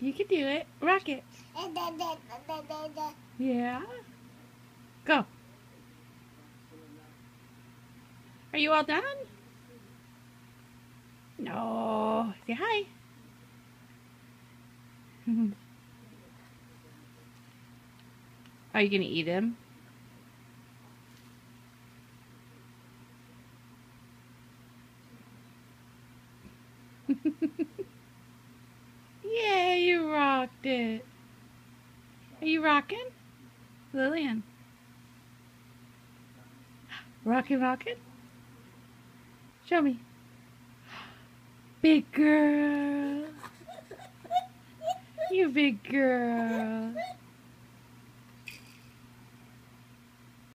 You can do it. Rock it. Yeah. Go. Are you all done? No. Say hi. Are you going to eat him? Yeah, you rocked it. Are you rocking? Lillian. Rockin', rockin'? Show me. Big girl. You big girl.